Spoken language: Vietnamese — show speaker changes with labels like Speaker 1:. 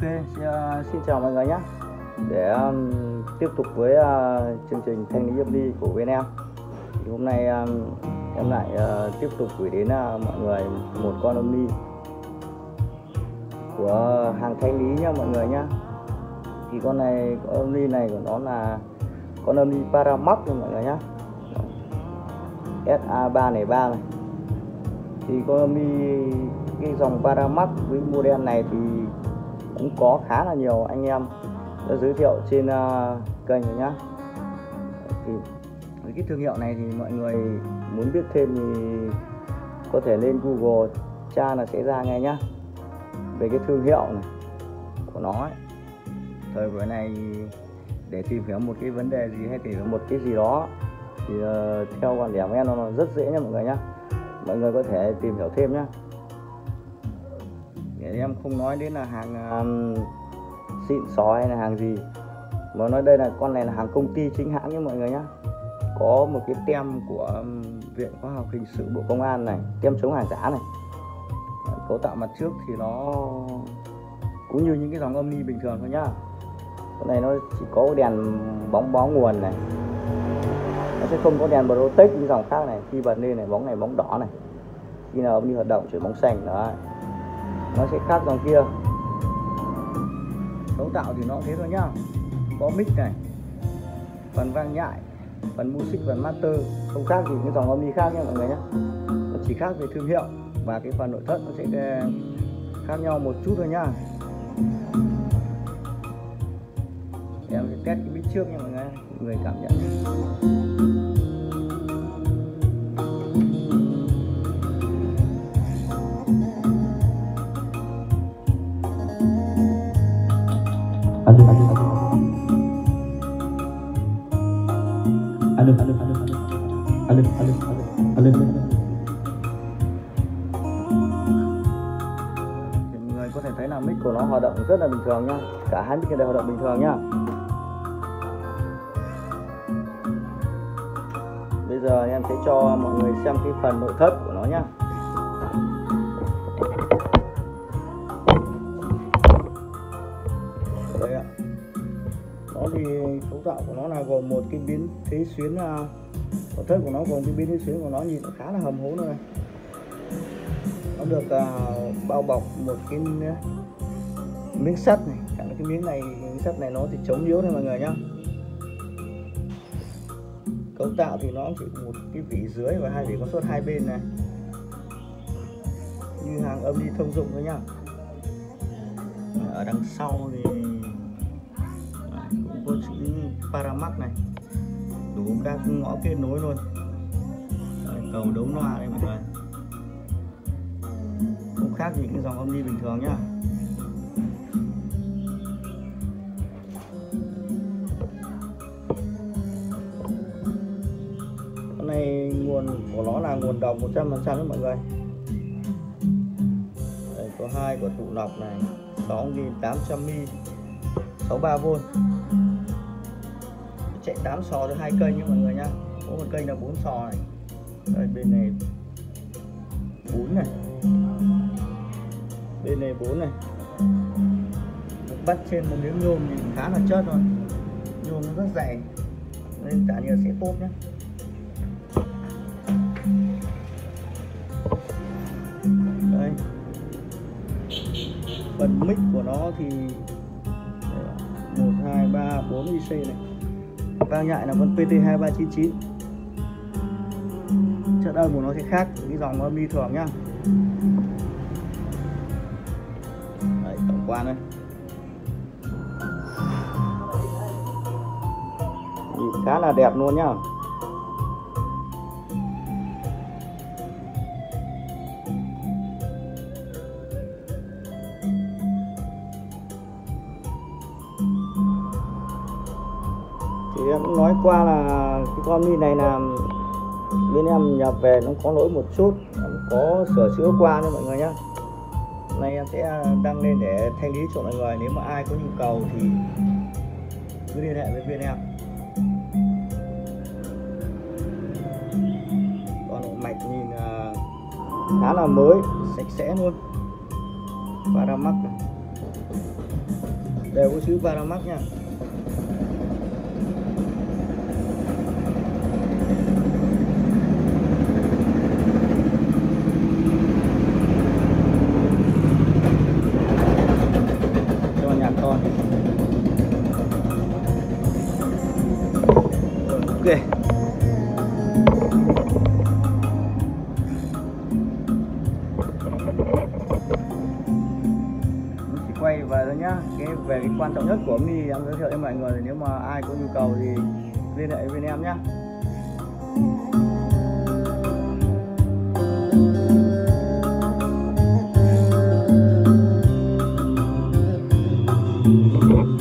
Speaker 1: Xin chào mọi người nhé. Để tiếp tục với chương trình thanh lý âm ly của bên em, thì hôm nay em lại tiếp tục gửi đến mọi người một con âm ly của hàng thanh lý nha mọi người nhé. Thì con âm ly này của nó là con âm ly Paramax nha mọi người nhé, SA303 này. Thì con âm ly cái dòng Paramax với model này thì cũng có khá là nhiều anh em đã giới thiệu trên kênh rồi nhá. Thì với cái thương hiệu này thì mọi người muốn biết thêm thì có thể lên Google tra là sẽ ra ngay nhá, về cái thương hiệu này của nó ấy. Thời buổi này để tìm hiểu một cái vấn đề gì hay tìm hiểu một cái gì đó thì theo quan điểm của em nó rất dễ nha mọi người nhá. Mọi người có thể tìm hiểu thêm nhá, để em không nói đến là hàng xịn xò hay là hàng gì, mà nói đây là con này là hàng công ty chính hãng nhé mọi người nhé. Có một cái tem của Viện Khoa học Hình sự Bộ Công an này, tem chống hàng giả này. Cấu tạo mặt trước thì nó cũng như những cái dòng âm ly bình thường thôi nhá. Con này nó chỉ có đèn bóng bó nguồn này, nó sẽ không có đèn protect như dòng khác này. Khi bật lên này bóng đỏ này, khi nào âm ly hoạt động chuyển bóng xanh đó, nó sẽ khác dòng kia. Cấu tạo thì nó cũng thế thôi nhá. Có mic này, phần vang nhại, phần music, phần master, không khác gì những dòng âm ly khác nha mọi người nhé. Nó chỉ khác về thương hiệu và cái phần nội thất nó sẽ khác nhau một chút thôi nhá. Em sẽ test cái mic trước nha mọi người cảm nhận. Thì mọi người có thể thấy là mic của nó hoạt động rất là bình thường nhá, cả hai mic đều hoạt động bình thường nhá. Bây giờ em sẽ cho mọi người xem cái phần nội thất của nó nhá. Đây ạ. Nó thì cấu tạo của nó là gồm một cái biến thế xuyến, nội thất của nó gồm cái biến thế xuyến của nó nhìn khá là hầm hố nữa này. Nó được bao bọc một cái miếng sắt này, cả cái miếng sắt này nó thì chống nhiễu này mọi người nhá. Cấu tạo thì nó chỉ một cái vỉ dưới và hai vỉ có suốt hai bên này, như hàng âm ly thông dụng thôi nhá. Ở đằng sau thì cũng có chữ Paramax này, đủ các ngõ kết nối luôn. Cầu đấu loa đây mọi người, không khác gì cái dòng âm ly bình thường nhá. Con này nguồn của nó là nguồn đồng 100% đấy mọi người. Đây, có hai quả tụ lọc này, 6800mA, 63V, chạy 8 sò cho hai kênh nha mọi người nhá. Có một kênh là 4 sò này. Đây, bên này 4 này, bên này 4 này. Được bắt trên một miếng nhôm thì khá là chất thôi, nhôm nó rất dày nên tản nhiệt sẽ tốt nhé. Đây, phần mic của nó thì 1, 2, 3, 4 IC này. Vang nhại là con PT2399. Chất âm của nó sẽ khác cái dòng âm ly thường nhá. Đấy, tổng quan đây, nhìn khá là đẹp luôn nhá. Thì em cũng nói qua là cái con ly này là bên em nhập về nó có lỗi một chút, em có sửa chữa qua nha mọi người nhé. Hôm nay em sẽ đăng lên để thanh lý cho mọi người. Nếu mà ai có nhu cầu thì cứ liên hệ với bên em. Còn nội mạch nhìn khá là mới, sạch sẽ luôn. Paramax này. đều có chữ Paramax nha. Cho nhạc con. Ok. Quay về thôi nhá. Về cái quan trọng nhất của Mi em giới thiệu cho mọi người, nếu mà ai có nhu cầu thì liên hệ với em nhé.